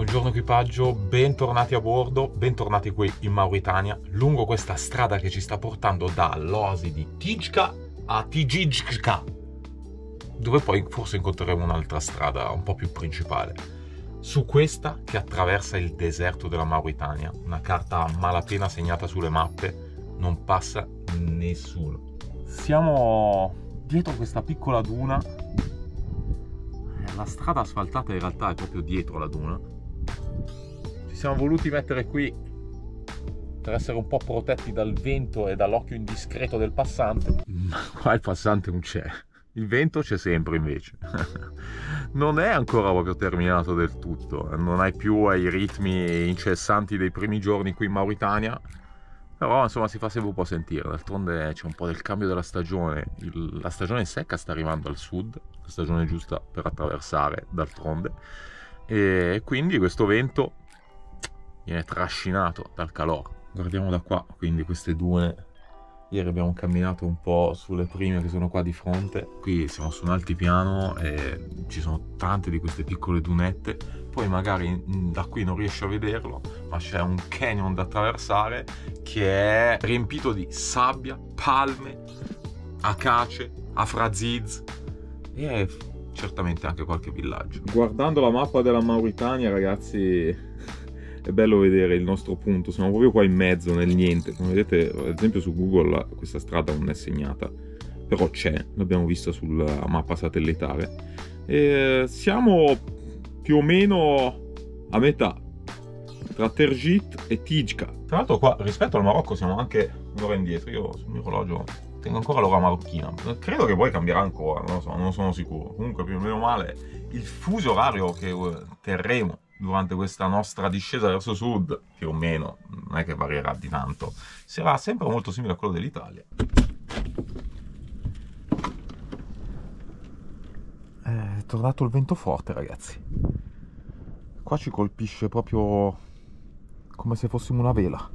Buongiorno equipaggio, bentornati a bordo, bentornati qui in Mauritania, lungo questa strada che ci sta portando dall'oasi di Tijka a Tijijka, dove poi forse incontreremo un'altra strada un po' più principale. Su questa che attraversa il deserto della Mauritania, una carta a malapena segnata sulle mappe, non passa nessuno. Siamo dietro questa piccola duna. La strada asfaltata in realtà è proprio dietro la duna. Ci siamo voluti mettere qui per essere un po' protetti dal vento e dall'occhio indiscreto del passante. Ma qua il passante non c'è. Il vento c'è sempre invece. Non è ancora proprio terminato del tutto. Non hai più ai ritmi incessanti dei primi giorni qui in Mauritania. Però insomma si fa sempre un po' sentire. D'altronde c'è un po' del cambio della stagione. La stagione secca sta arrivando al sud, la stagione giusta per attraversare d'altronde, e quindi questo vento viene trascinato dal calore. Guardiamo da qua, quindi queste dune. Ieri abbiamo camminato un po' sulle prime che sono qua di fronte. Qui siamo su un altipiano e ci sono tante di queste piccole dunette. Poi magari da qui non riesci a vederlo, ma c'è un canyon da attraversare che è riempito di sabbia, palme, acace, afraziz e certamente anche qualche villaggio. Guardando la mappa della Mauritania, ragazzi, è bello vedere il nostro punto. Siamo proprio qua in mezzo, nel niente. Come vedete, ad esempio su Google questa strada non è segnata, però c'è, l'abbiamo vista sulla mappa satellitare. E siamo più o meno a metà tra Tergit e Tijka. Tra l'altro qua rispetto al Marocco siamo anche un'ora indietro. Io sul mio orologio tengo ancora l'ora marocchina. Credo che poi cambierà ancora, non lo so, non sono sicuro. Comunque più o meno male il fuso orario che terremo durante questa nostra discesa verso sud, più o meno, non è che varierà di tanto, sarà sempre molto simile a quello dell'Italia. È tornato il vento forte, ragazzi. Qua ci colpisce proprio come se fossimo una vela.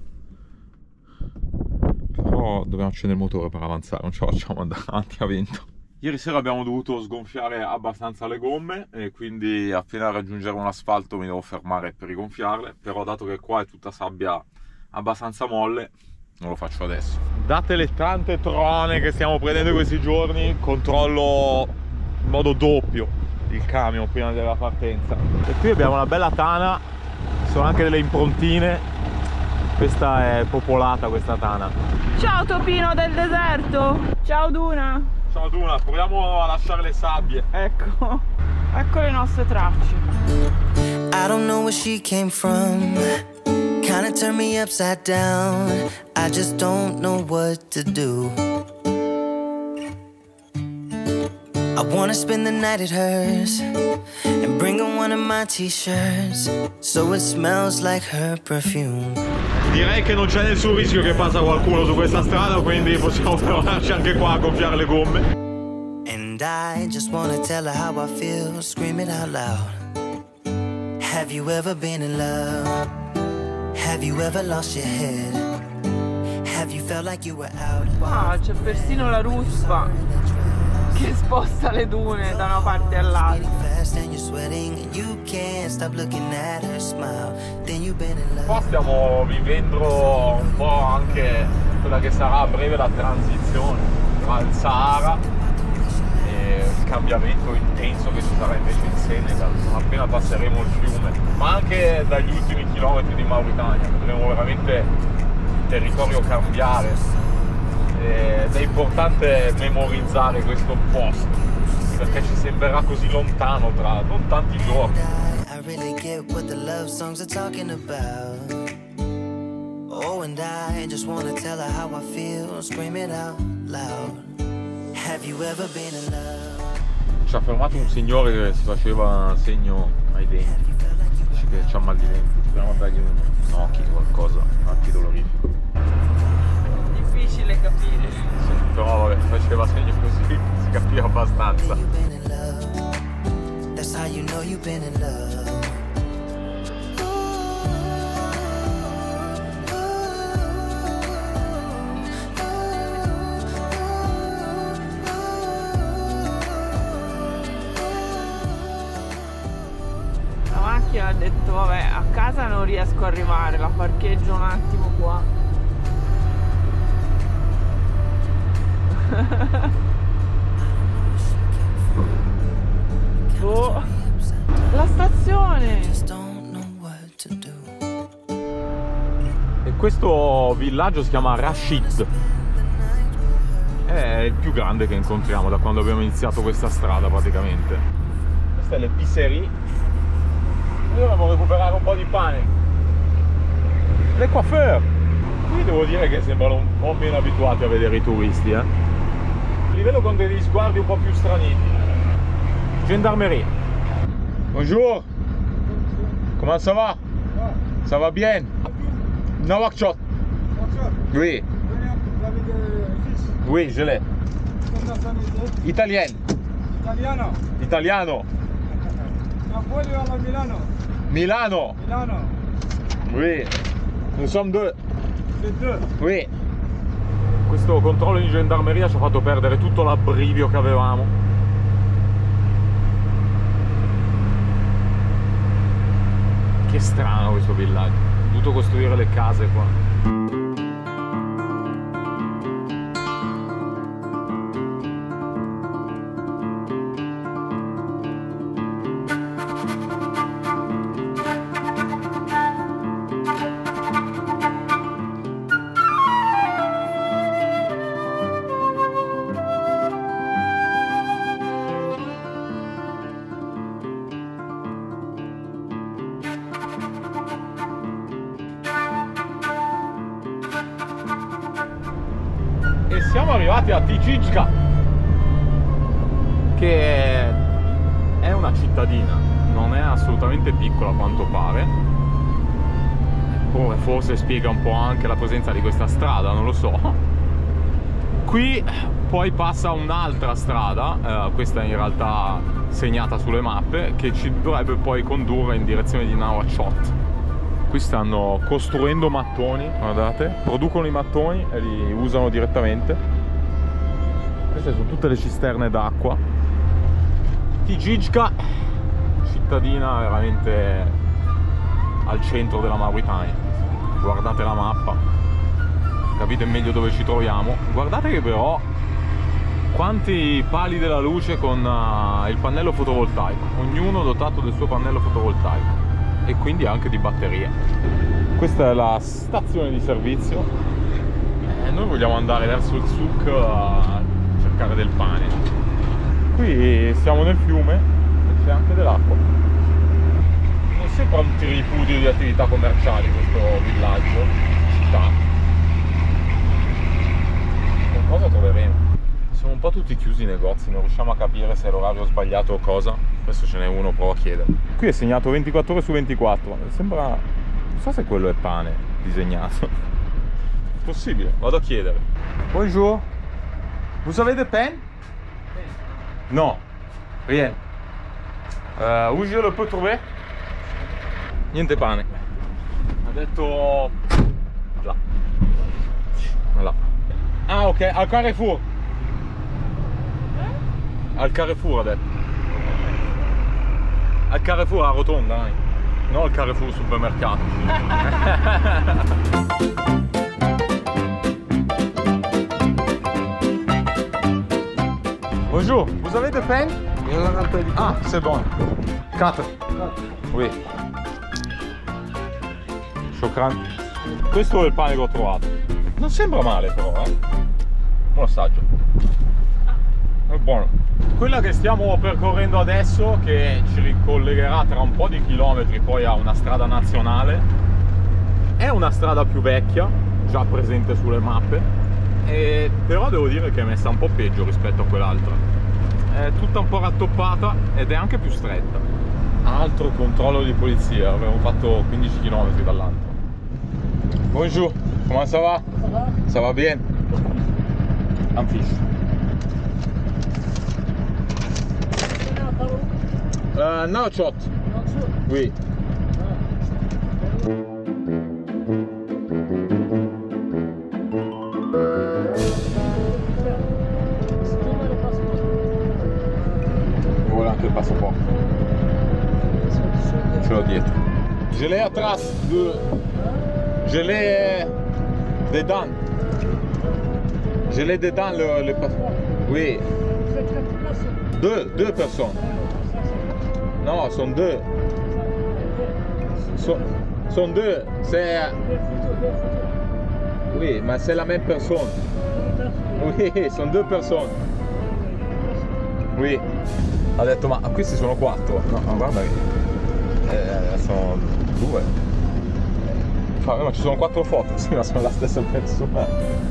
Però dobbiamo accendere il motore per avanzare, non ce la facciamo andare avanti a vento. Ieri sera abbiamo dovuto sgonfiare abbastanza le gomme e quindi appena raggiungerò l'asfalto mi devo fermare per rigonfiarle, però dato che qua è tutta sabbia abbastanza molle non lo faccio adesso. Date le tante trone che stiamo prendendo questi giorni, controllo in modo doppio il camion prima della partenza. E qui abbiamo una bella tana, ci sono anche delle improntine, questa è popolata questa tana. Ciao topino del deserto, ciao Duna. Ciao Duna, proviamo a lasciare le sabbie. Ecco le nostre tracce. I don't know where she came from. Kinda turned me upside down. I just don't know what to do. I wanna spend the night at hers and bring her one of my t-shirts so it smells like her perfume. Direi che non c'è nessun rischio che passa qualcuno su questa strada, quindi possiamo fermarci anche qua a gonfiare le gomme. And I just wanna tell her how I feel, scream it out loud. Have you ever been in love? Have you ever lost your head? Have you felt like you were out? Ah, c'è persino la ruspa che sposta le dune da una parte all'altra. Qua stiamo vivendo un po' anche quella che sarà a breve la transizione tra il Sahara e il cambiamento intenso che ci sarà invece in Senegal, non appena passeremo il fiume, ma anche dagli ultimi chilometri di Mauritania vedremo veramente il territorio cambiare. Ed è importante memorizzare questo posto perché ci sembrerà così lontano tra non tanti giorni. I really get what the love songs are talking about. Oh, and I just wanna tell her how I feel, scream it out loud. Have you ever been in love? Ci ha fermato un signore che si faceva segno ai denti, dice che c'ha mal di denti, dobbiamo dargli un occhio, qualcosa, un antidolorifico. Difficile capire. Sì, però vabbè, faceva segno così, si capiva abbastanza. That's how you know you've been in love. macchina, ho detto vabbè, a casa non riesco a arrivare, la parcheggio un attimo qua. Oh, la stazione! E questo villaggio si chiama Rashid. È il più grande che incontriamo da quando abbiamo iniziato questa strada praticamente. Queste sono le pizzerie. Noi dovremmo recuperare un po' di pane. Le coiffeur. Qui devo dire che sembrano un po' meno abituati a vedere i turisti, Li vedo con degli sguardi un po' più straniti. Gendarmerie. Bonjour. Comment ça va? Ça va bien? No workshop. Oui. Oui, je l'ai. Italien. Italiano. Italiano. Napoli o Milano? Milano. Milano. Oui. Nous sommes deux. Les deux. Oui. Questo controllo in gendarmeria ci ha fatto perdere tutto l'abbrivio che avevamo. Che strano questo villaggio. Ho dovuto costruire le case qua. E siamo arrivati a Tijijka, che è una cittadina, non è assolutamente piccola a quanto pare. Forse spiega un po' anche la presenza di questa strada, non lo so. Qui poi passa un'altra strada, questa in realtà segnata sulle mappe, che ci dovrebbe poi condurre in direzione di Nouakchott. Qui stanno costruendo mattoni, guardate, producono i mattoni e li usano direttamente. Queste sono tutte le cisterne d'acqua. Tijijka, cittadina veramente al centro della Mauritania. Guardate la mappa, capite meglio dove ci troviamo. Guardate che però quanti pali della luce con il pannello fotovoltaico, ognuno dotato del suo pannello fotovoltaico e quindi anche di batterie. Questa è la stazione di servizio e noi vogliamo andare verso il souk a cercare del pane. Qui siamo nel fiume e c'è anche dell'acqua. Non sembra un tripudio di attività commerciali questo villaggio, città. Qualcosa troveremo. Sono un po' tutti chiusi i negozi, non riusciamo a capire se è l'orario sbagliato o cosa. Adesso ce n'è uno, provo a chiedere. Qui è segnato 24 ore su 24. Sembra... non so se quello è pane disegnato. Possibile, vado a chiedere. Bonjour. Vous avez des pain? No. Rien. Où je le peux trouver? Niente pane. Ha detto... là. Là. Ah ok, al Carrefour. Al Carrefour ha detto. Al Carrefour a rotonda, dai. No, al Carrefour supermercato. Bonjour, vous avez des pain? Ah, c'est bon. 4. Oui. Shukran. Questo è il pane che ho trovato. Non sembra male però, Buon assaggio. È buono. Quella che stiamo percorrendo adesso, che ci ricollegherà tra un po' di chilometri poi a una strada nazionale, è una strada più vecchia, già presente sulle mappe, però devo dire che è messa un po' peggio rispetto a quell'altra. È tutta un po' rattoppata ed è anche più stretta. Altro controllo di polizia, abbiamo fatto 15 km dall'altro. Bonjour, comment ça va? Ça va bien? Un fish. Nouakchott. Oui. Voilà anche il passaporto. ce l'ho dietro. Je l'ai atrás, je l'ai dedans. Je l'ai dedans le oui. Deux personnes. Non, sont deux. Sont deux. C'est oui, ma c'est la même personne. Oui, sono due persone. Oui. Ha detto, ma questi sono 4. No, ma guarda che sono 2. Ma ci sono 4 foto, sì, ma sono la stessa persona.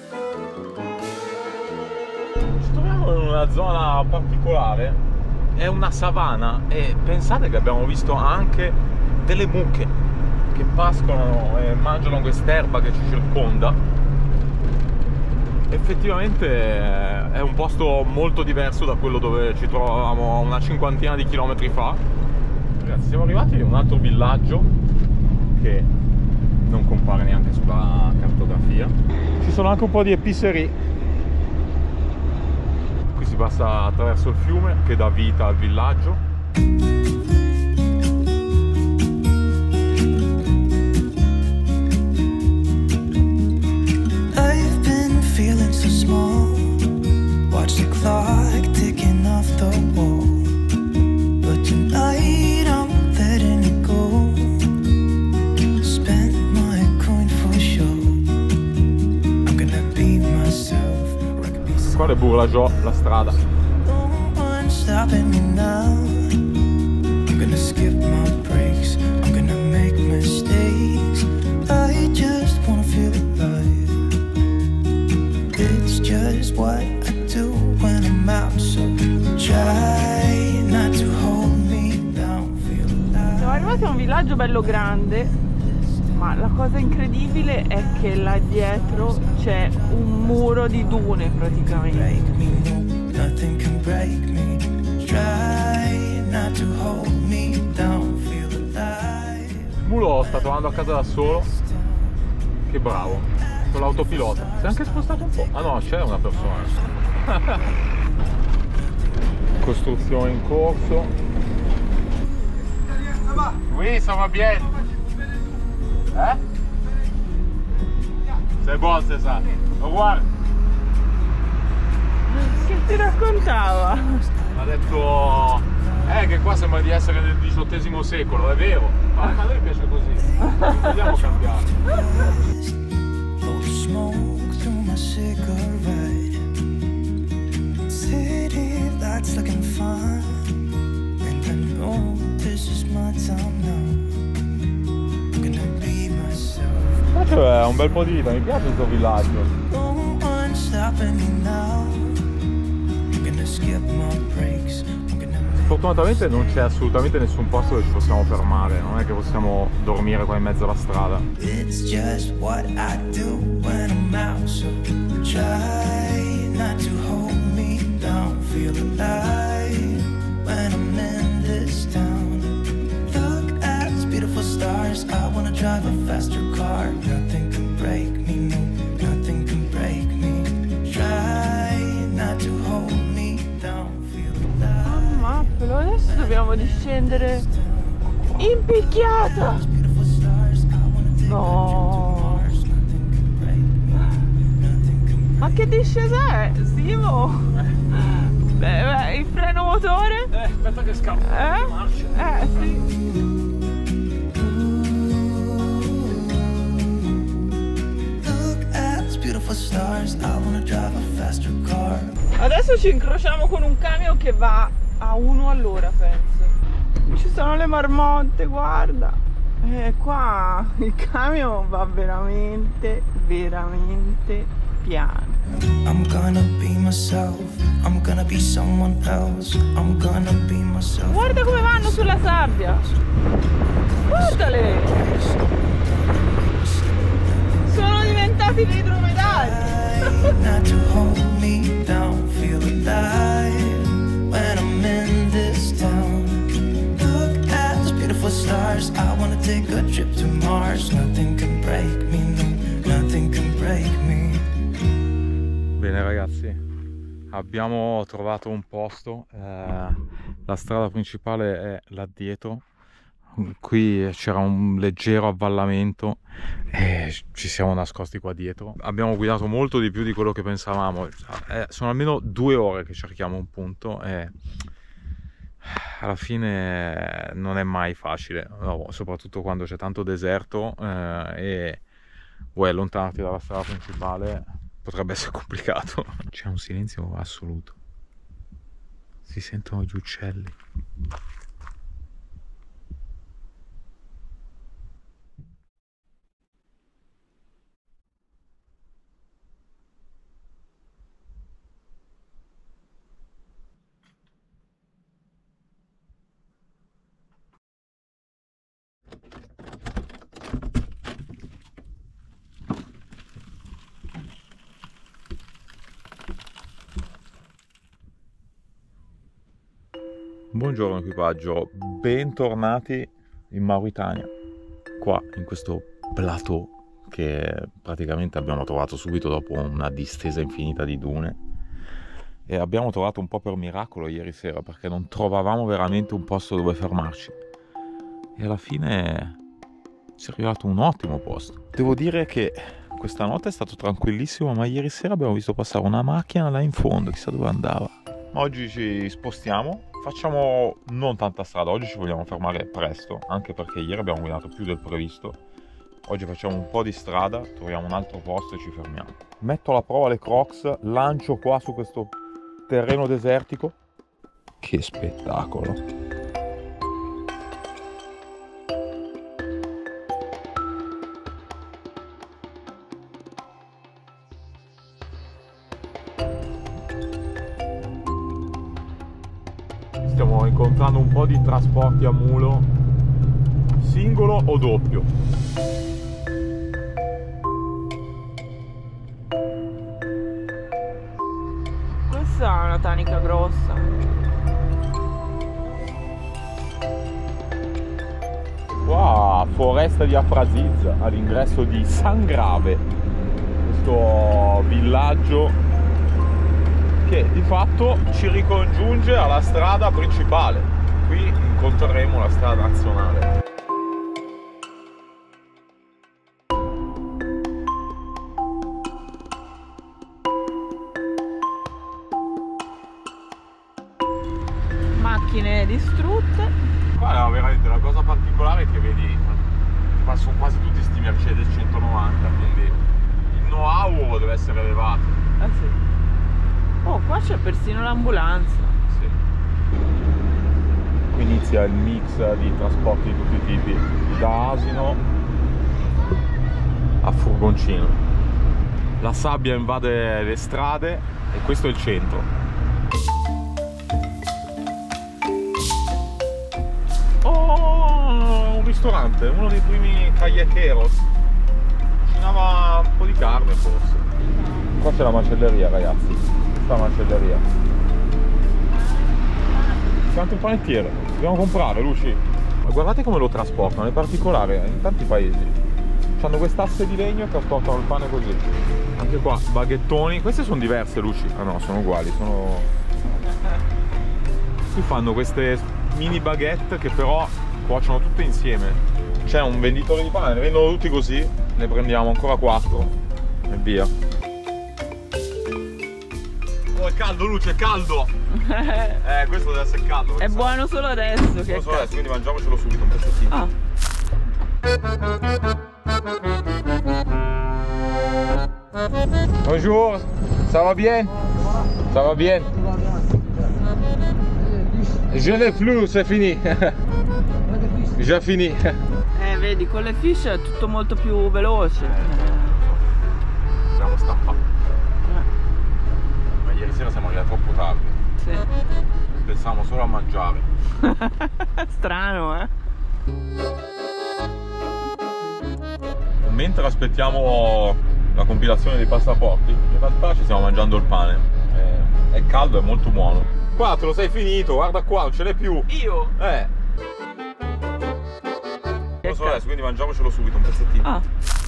Ci troviamo in una zona particolare, è una savana e pensate che abbiamo visto anche delle mucche che pascolano e mangiano quest'erba che ci circonda. Effettivamente è un posto molto diverso da quello dove ci trovavamo una cinquantina di chilometri fa. Ragazzi, siamo arrivati in un altro villaggio che non compare neanche sulla cartografia. Ci sono anche un po' di epicerie. Qui si passa attraverso il fiume che dà vita al villaggio. Feeling so small, watch the clock ticking off the wall. But tonight I'm letting it go. Spend my coin for sure. I'm gonna be myself. Qua è Bourlajot, la strada. No one's stopping me now. I'm gonna skip my breaks. I'm gonna make mistakes. I just wanna feel alive. It's just what I do when I'm out, so try not to hold me down, feel alive. Siamo arrivati a un villaggio bello grande, ma la cosa incredibile è che là dietro c'è un muro di dune praticamente. Break me, no, nothing can break me. Try not to hold me down, feel alive. Il mulo sta tornando a casa da solo. Che bravo. Con l'autopilota. Si è anche spostato un po'. Ah no, c'è una persona. Costruzione in corso. Oui, ça va bien. C'est bon, c'est ça. Au revoir. Che ti raccontava? Ha detto che qua sembra di essere del XVIII secolo, è vero. Ma a noi piace così. Non vogliamo cambiare. Smoke through my cigarette. City lights looking fine, and I know this is my time now. I'm gonna be myself. Qua c'è un bel po' di vita, mi piace questo villaggio. No one's stopping me now. I'm gonna skip my breaks. Fortunatamente non c'è assolutamente nessun posto dove ci possiamo fermare, non è che possiamo dormire qua in mezzo alla strada. It's just what I do when I'm out, so try not to hold me down, feel alive when I'm in this town. Look at these beautiful stars, I wanna drive a faster car. Nothing can break me, no, nothing can break me. Try not to hold me down. Però adesso dobbiamo discendere in picchiata. No. Ma che discesa è, Simo? Beh, il freno motore? Aspetta che scappo. Sì. Adesso ci incrociamo con un camion che va a 1 all'ora, penso. Ci sono le marmotte, guarda. Qua il camion va veramente piano. I'm gonna be myself, I'm gonna be someone else, I'm gonna be myself. Guarda come vanno sulla sabbia. Guardale. Sono diventati dei dromedari. Not to hold me down, feel alive when I'm in this town. Look at those beautiful stars, I wanna take a trip to Mars. Nothing can break me, no, nothing can break me. Bene ragazzi, abbiamo trovato un posto, la strada principale è là dietro, Qui c'era un leggero avvallamento e ci siamo nascosti qua dietro. Abbiamo guidato molto di più di quello che pensavamo. Sono almeno 2 ore che cerchiamo un punto e alla fine non è mai facile, no, soprattutto quando c'è tanto deserto e vuoi allontanarti dalla strada principale, potrebbe essere complicato. C'è un silenzio assoluto, si sentono gli uccelli. Buongiorno equipaggio, bentornati in Mauritania, qua in questo plateau che praticamente abbiamo trovato subito dopo una distesa infinita di dune e abbiamo trovato un po' per miracolo ieri sera perché non trovavamo veramente un posto dove fermarci e alla fine ci è arrivato un ottimo posto. Devo dire che questa notte è stato tranquillissimo, ma ieri sera abbiamo visto passare una macchina là in fondo, chissà dove andava. Oggi ci spostiamo, facciamo non tanta strada, oggi ci vogliamo fermare presto, anche perché ieri abbiamo guidato più del previsto. Oggi facciamo un po' di strada, troviamo un altro posto e ci fermiamo. Metto alla prova le Crocs, lancio qua su questo terreno desertico. Che spettacolo! Stiamo incontrando un po' di trasporti a mulo, singolo o doppio. Questa è una tanica grossa. Qua foresta di Afraziz all'ingresso di San Grave, questo villaggio che di fatto ci ricongiunge alla strada principale. Qui incontreremo la strada nazionale. Macchine distrutte. Qua è veramente la cosa particolare che vedi, sono quasi tutti sti Mercedes 190, quindi il know-how deve essere elevato. Sì. Oh, qua c'è persino l'ambulanza. Sì. Qui inizia il mix di trasporti di tutti i tipi, da asino a furgoncino. La sabbia invade le strade e questo è il centro. Oh, un ristorante, uno dei primi callejeros. Cucinava un po' di carne forse. Qua c'è la macelleria, ragazzi. Macelleria. Tanto il panettiere, dobbiamo comprare, Luci. Ma guardate come lo trasportano, è particolare, in tanti paesi hanno quest'asse di legno e trasportano il pane così. Anche qua, baghettoni, queste sono diverse, Luci. Ah no, sono uguali, sono... Qui fanno queste mini baguette che però cuociono tutte insieme. C'è un venditore di pane, ne vendono tutti così, ne prendiamo ancora 4 e via. Oh, è caldo, Luce, è caldo! Questo deve essere caldo. È buono solo adesso. Che solo adesso, quindi mangiamocelo subito, un pezzettino. Ah. Bonjour, ça va bien? Ça va bien? Je n'ai plus, c'est fini. Già fini. Vedi, con le fish è tutto molto più veloce. Siamo stampati. Ma ieri sera siamo arrivati troppo tardi. Sì. Pensavamo solo a mangiare. Strano, Mentre aspettiamo la compilazione dei passaporti, in realtà ci stiamo mangiando il pane. È caldo e molto buono. Qua te lo sei finito, guarda qua, non ce n'è più. Io? Lo so adesso, quindi mangiamocelo subito, un pezzettino. Ah.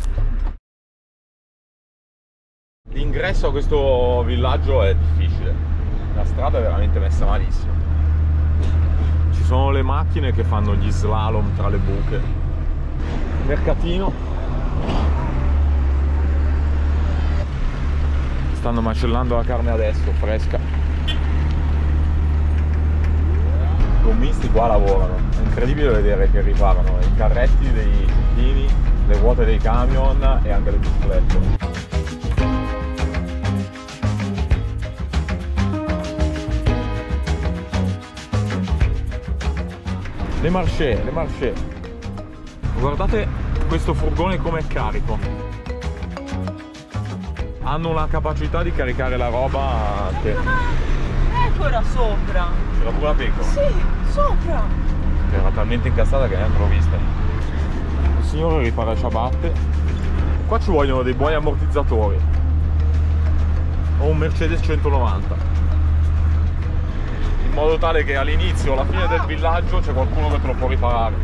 L'ingresso a questo villaggio è difficile. La strada è veramente messa malissimo. Ci sono le macchine che fanno gli slalom tra le buche. Mercatino. Stanno macellando la carne adesso, fresca. I gommisti qua lavorano, è incredibile vedere che riparano i carretti dei cecchini, le ruote dei camion e anche le biciclette. Le marché. Guardate questo furgone come è carico. Hanno la capacità di caricare la roba che... Pecora sopra. C'era pure la pecora? Sì, sopra. Era talmente incastrata che neanche l'ho vista. Il signore ripara ciabatte. Qua ci vogliono dei buoni ammortizzatori. Ho un Mercedes 190. In modo tale che all'inizio o alla fine del villaggio c'è qualcuno che te lo può riparare.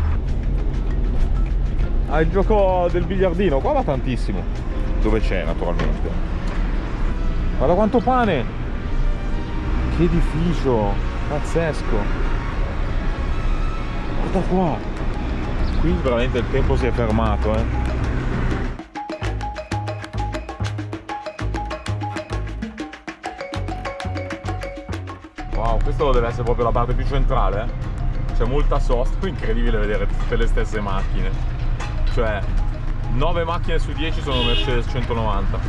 Ah, il gioco del biliardino, qua va tantissimo. Dove c'è naturalmente. Guarda quanto pane! Che edificio! Pazzesco! Guarda qua! Qui veramente il tempo si è fermato, Wow, questo deve essere proprio la parte più centrale, C'è molta sosta, è incredibile vedere tutte le stesse macchine. Cioè, 9 macchine su 10 sono Mercedes 190.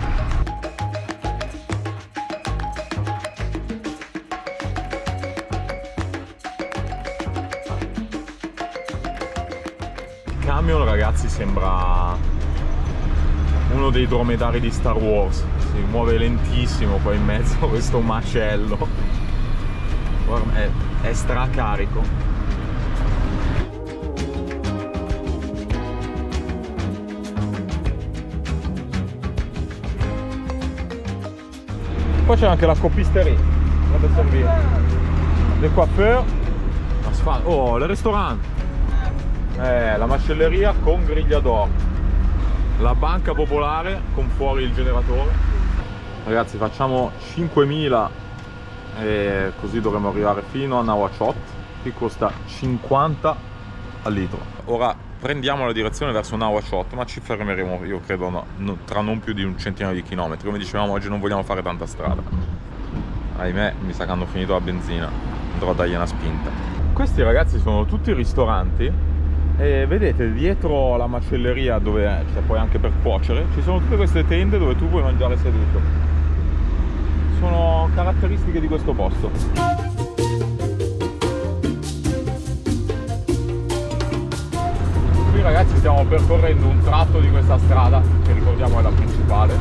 Camion, ragazzi, sembra uno dei dromedari di Star Wars. Si muove lentissimo qua in mezzo a questo macello. Guarda, è stracarico. Poi c'è anche la copisteria, dovrebbe servire. Le coiffeur, asfalto. Oh, il ristorante. La macelleria con grigliador. La banca popolare con fuori il generatore. Ragazzi, facciamo 5.000 e così dovremo arrivare fino a Nouakchott. Qui costa 50 al litro. Ora prendiamo la direzione verso Nouakchott, ma ci fermeremo, io credo, tra non più di un centinaio di chilometri. Come dicevamo, oggi non vogliamo fare tanta strada. Ahimè, mi sa che hanno finito la benzina, andrò a dargli una spinta. Questi, ragazzi, sono tutti ristoranti e vedete dietro la macelleria, dove c'è poi anche per cuocere, ci sono tutte queste tende dove tu puoi mangiare seduto. Sono caratteristiche di questo posto. Qui, ragazzi, stiamo percorrendo un tratto di questa strada che ricordiamo è la principale,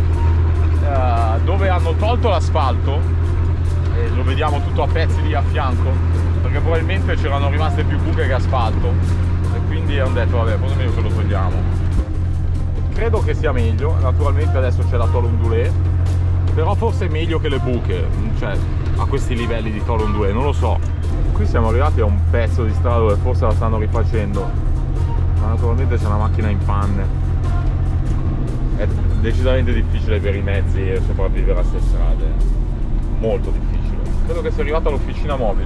dove hanno tolto l'asfalto e lo vediamo tutto a pezzi lì a fianco, perché probabilmente c'erano rimaste più buche che asfalto e quindi hanno detto vabbè, forse è meglio che lo togliamo. Credo che sia meglio. Naturalmente adesso c'è la tôle ondulée, però forse è meglio che le buche, cioè a questi livelli di tôle ondulée, non lo so. Qui siamo arrivati a un pezzo di strada dove forse la stanno rifacendo, ma naturalmente c'è una macchina in panne. È decisamente difficile per i mezzi sopravvivere a queste strade, molto difficile. Credo che sia arrivata all'officina mobile.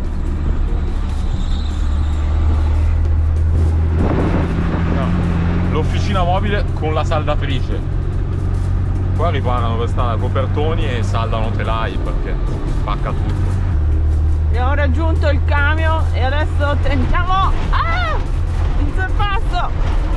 No, l'officina mobile con la saldatrice. Qua riparano per strada copertoni e saldano telai perché spacca tutto. Abbiamo raggiunto il camion e adesso tentiamo il sorpasso.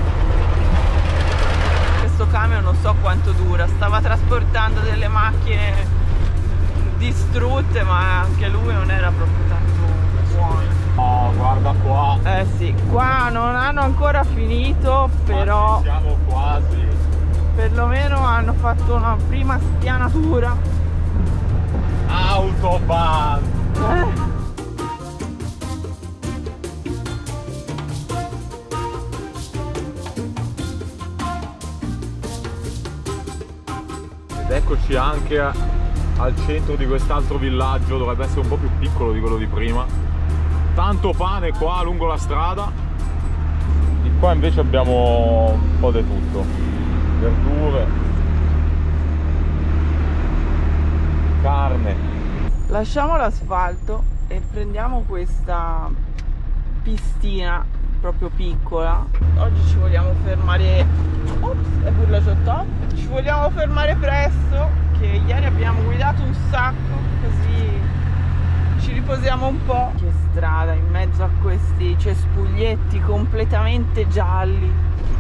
Questo camion non so quanto dura, stava trasportando delle macchine distrutte, ma anche lui non era proprio tanto buono. Oh, guarda qua. Eh sì, qua non hanno ancora finito, però siamo quasi. Perlomeno hanno fatto una prima spianatura. Autobahn! Ed eccoci anche al centro di quest'altro villaggio, dovrebbe essere un po' più piccolo di quello di prima. Tanto pane qua lungo la strada. E qua invece abbiamo un po' di tutto. Verdure, carne. Lasciamo l'asfalto e prendiamo questa pistina proprio piccola. Oggi ci vogliamo fermare, ops, è burlato top, ci vogliamo fermare presto, che ieri abbiamo guidato un sacco, così ci riposiamo un po'. Che strada in mezzo a questi cespuglietti completamente gialli.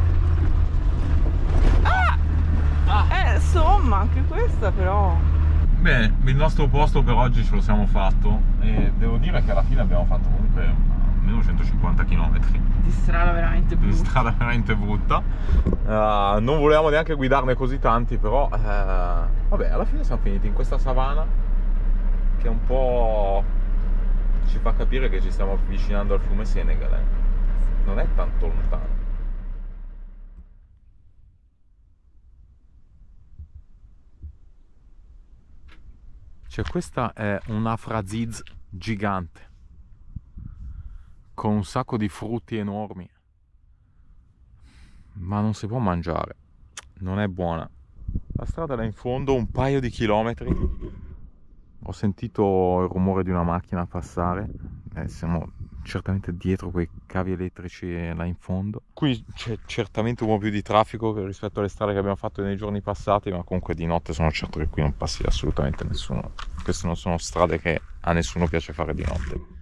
Insomma, anche questa però. Bene, il nostro posto per oggi ce lo siamo fatto e devo dire che alla fine abbiamo fatto comunque almeno 150 km Di strada veramente brutta. di strada veramente brutta. Non volevamo neanche guidarne così tanti, però vabbè, alla fine siamo finiti in questa savana che un po' ci fa capire che ci stiamo avvicinando al fiume Senegal, non è tanto lontano. Cioè, questa è un Afraziz gigante con un sacco di frutti enormi, ma non si può mangiare, non è buona. La strada è là in fondo, un paio di chilometri. Ho sentito il rumore di una macchina passare, siamo certamente dietro quei cavi elettrici là in fondo. Qui c'è certamente un po' più di traffico rispetto alle strade che abbiamo fatto nei giorni passati, ma comunque di notte sono certo che qui non passi assolutamente nessuno. Queste non sono strade che a nessuno piace fare di notte.